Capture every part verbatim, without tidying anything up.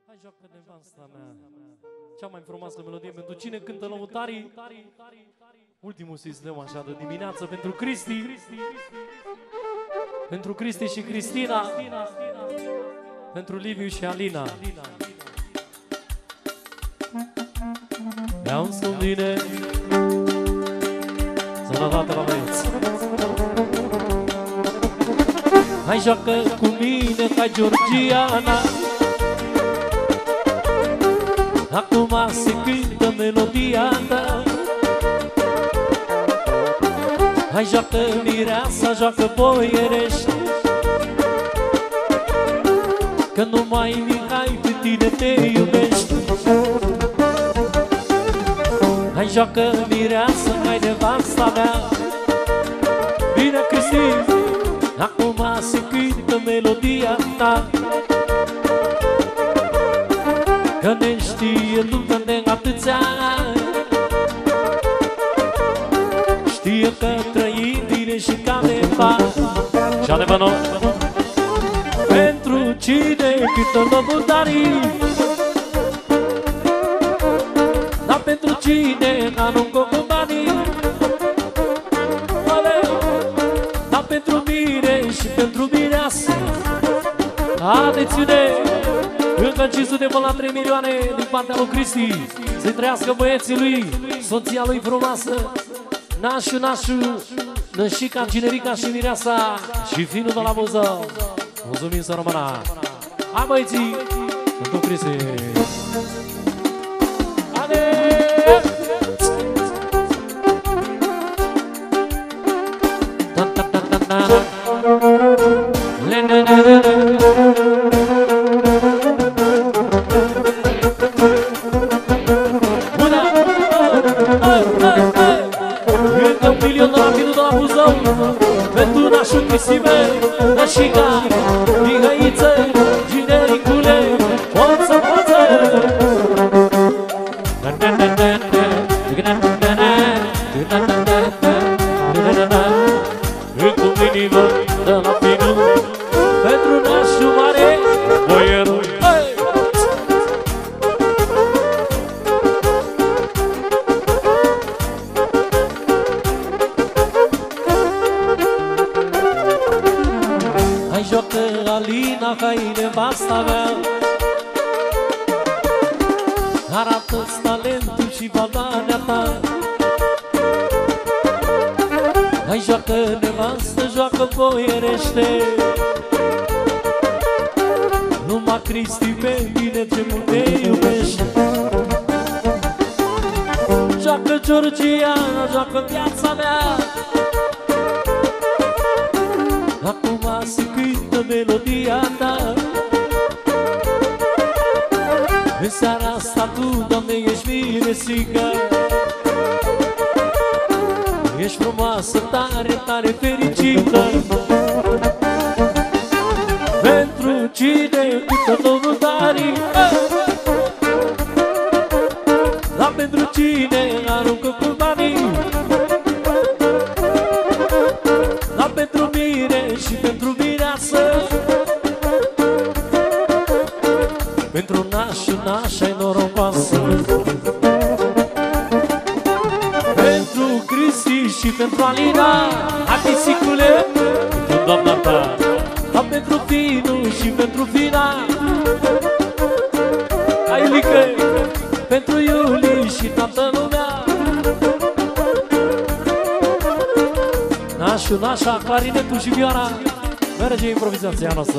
Hai joacă nevasta mea cea mai frumoasă melodie pentru cine cântă lăutarii. Ultimul sistem așa de dimineață pentru Cristi, pentru Cristi și Cristina, pentru Liviu și Alina. Ia-mi sunt bine, sănătate la băieți. Hai joacă cu mine, hai Georgiana. Acum se cântă melodia ta. Hai joacă mireasa, joacă boierește, că numai Mihai pe tine te iubește. Hai joacă mireasa, hai nevasta mea. Bine Cristi, acum se cântă melodia ta, că ne știe lumea de atâția ani. Știe că trăim bine și ca neva. Și adevărul pentru cine cântă lăutarii, dar pentru cine aruncă cu banii. Dar pentru mine și pentru mireasă, atențiune! Încă cinci sute până la trei milioane din partea lui Cristi. Să-i trăiască băieții lui, soția lui frumoasă, nașu, nașu, nășica, generica și mireasa și finul de la buză. Mulțumim să rămână. Hai băieții, pentru Cristi. Ade! Pentru nașul Crisive, nășica, mihăiță, ginericule, poță, poță. Încă un minimă de la finul, pentru nașul mare, boierul. Alina, hai nevasta mea, arată-ți talentul și valoarea ta. Hai joacă nevastă, joacă boierește, numai Cristi pe mine ce mult te iubește. Joacă Georgiana, joacă viața mea. Acum se cântă melodia ta. În seara asta tu, Doamne, ești miresică, ești frumoasă, tare, tare fericită. Pentru cine cântă lăutarii, dar pentru cine aruncă cu banii. Dar pentru mine și pentru mireasă, pentru nașul, nașa-i norocoasă. Pentru Cristi și pentru Alina, hai pisicule, pentru doamna ta. Dar pentru Finu și pentru Fina, hai Iulică, pentru Iuli și toată lumea. Nașul, nașa, clarinetul și vioara, merge improvizația noastră.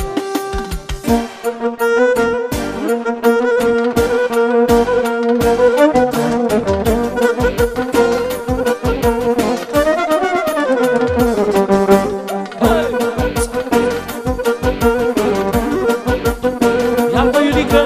Ia-mă, Iulică!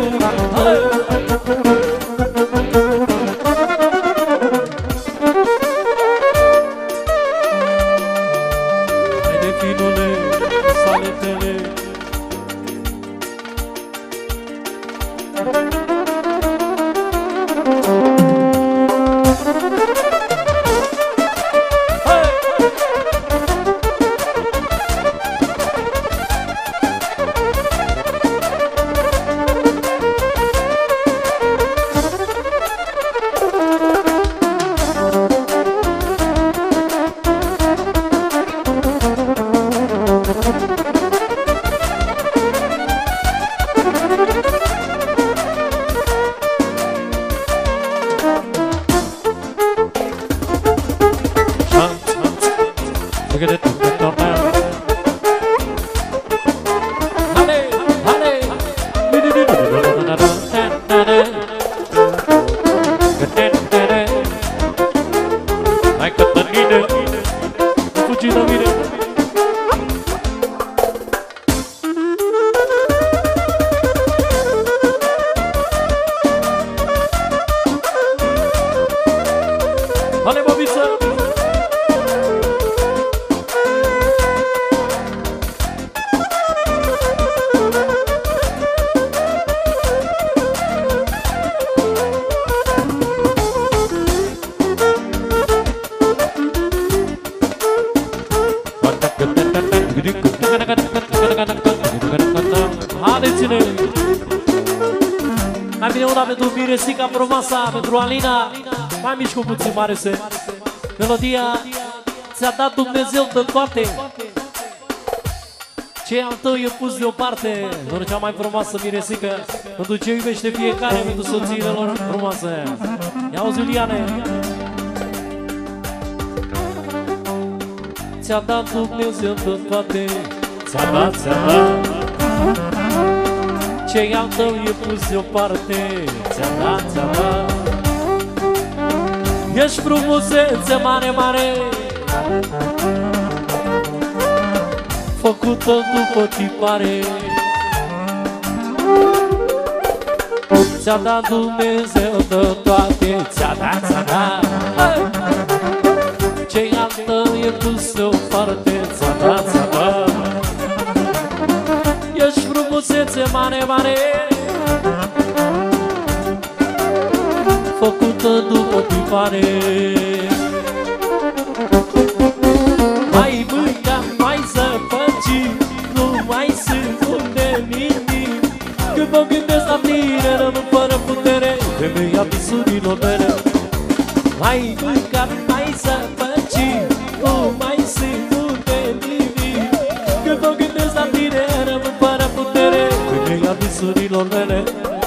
Mai bine una pentru Miresica Promasa, pentru Alina. Mai mici cu puțin, Mariuse. Melodia ți-a dat Dumnezeu de toate. Ce al tău e pus deoparte. Doar cea mai frumoasă Miresică, pentru ce iubește fiecare, pentru soțiile lor frumoase. Ia-auzi, Iuliane. Ți-a dat Dumnezeu de toate. Ți-a dat, ți-a dat. Ce al tău e pus deoparte. Ți-a dat, ți-a dat. Ești frumusețe mare, mare, făcută după tipare. Ți-a dat Dumnezeu de toate. Ți-a dat, ți-a dat. Ce al tău e pus deoparte. Ți-a dat, ți-a dat. Ești frumusețe mare, mare, făcută după tipare. Mai mânca, mai zăpăci, nu mai sunt unde nimic. Când mă gândesc la tine, rămân fără putere, femeia visurilor mele. Mai mânca, mai zăpăci, nu mai sunt unde nimic. Când mă gândesc la tine, rămân fără putere, femeia visurilor mele.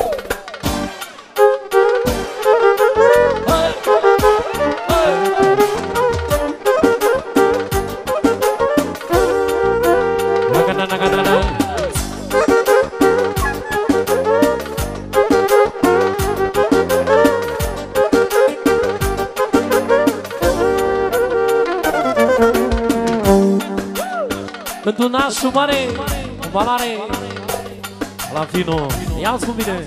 Pentru nașul mare, cu valoare, la Fino, ia-ți cu mine.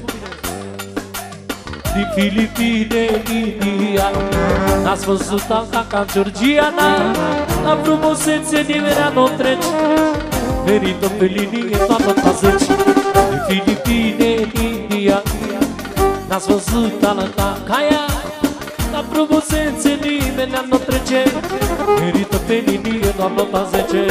Din Filipine, India, n-ați văzut alta ca Georgiana. La frumusețe nimerea n-o trece, merită pe linie toată ta zece. Din Filipine, India, n-ați văzut alta ca ea. La frumusețe nimerea n-o trece, merită pe linie toată ta zece.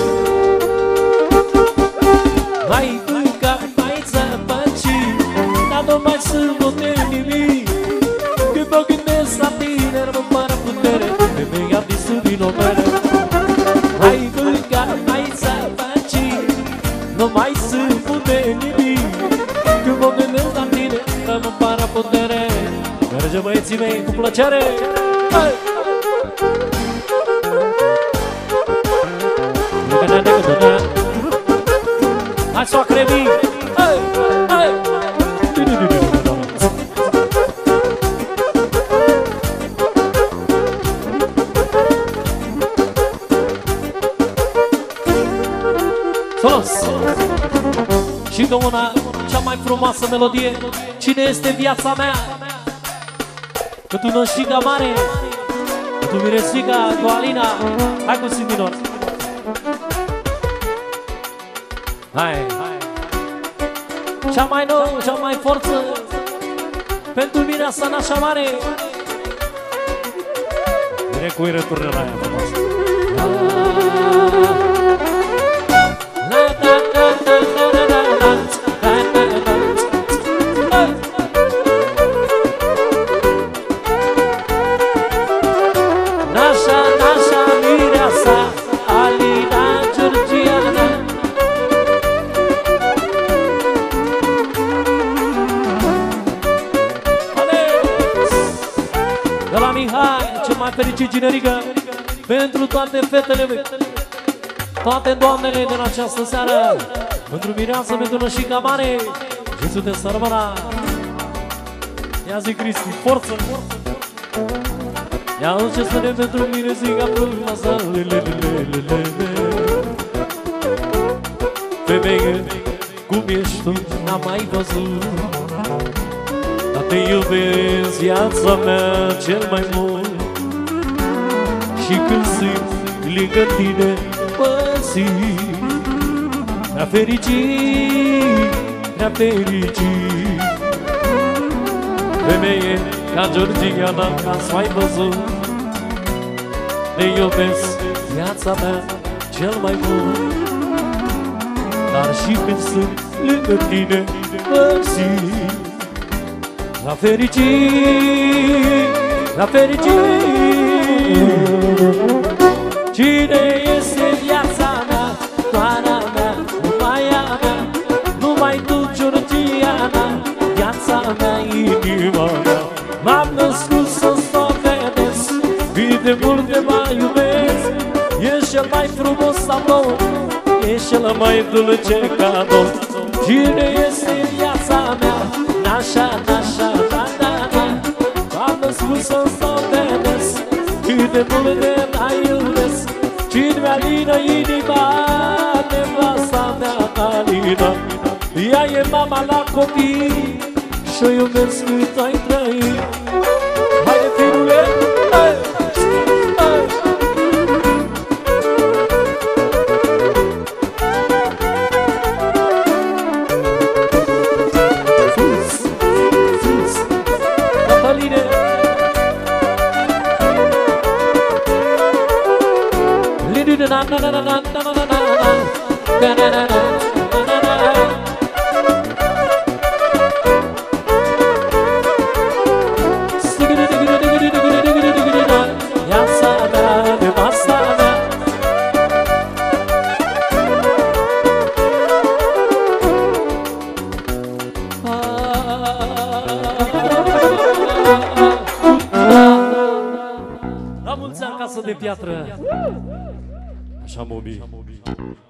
Mai mânca, mai zăpăci, dar nu mai sunt unde nimic. Când mă gândesc la tine, rămân fără putere, femeia visurilor mele. Mai mânca, mai zăpăci, nu mai sunt unde nimic. Când mă gândesc la tine, rămân fără putere. Merge băieții mei cu plăcere. Hai! Hai, soacre mii! Hai! Hai! Sos! Și încă una, cea mai frumoasă melodie. Cine este viața mea? Pentru Nășiga Mare, pentru Miresica, cu Alina. Hai cu Siminor! Hai! Cea mai nouă, cea mai forță, pentru mine asta Nașa Mare. Vine cu răturnă la aia frumoasă. Nașa, Nașa, Mireasa, Alina, Georgiana. De la Mihai, cel mai fericit generică, pentru toate fetele mele, toate doamnele din această seară, pentru Mireasa, pentru Nășica Mare, Jesu de sărbăra. Ia zi Cristi, forță! Ia ce spune pentru Miresica frumoasă. Femeie, cum ești tu, n-am mai văzut, dar te iubesc, viața mea cel mai mult. Și când simt lângă tine, mă simt prea fericit, prea fericit. Femeie ca Georgiana, n-ați mai văzut, te iubesc, viața mea cel mai mult. Dar și când sunt lângă tine mă simt. La fericit, la fericit. Cine este viața mea, doara mea, numai a mea, numai tu, Georgia mea, viața mea, inima mea. M-am născut să-ți dovedesc, cât de mult te mai iubesc. Ești cel mai frumos tablou, ești cel mai dulce cadou. Cine este viața mea, nașa, nașa, da, da, da. M-am născut să-ți dovedesc, cât de mult te mai iubesc. Cine-mi alină inima, nevasta mea alină. Ea e mama la copii și-o iubesc cât ai trăit. Haide, firule! Hai! Hai! Sus! Sus! Cataline! Na na na na na na na na na na na na na. La mulți ani, Casă de Piatră. Așa, Mobi.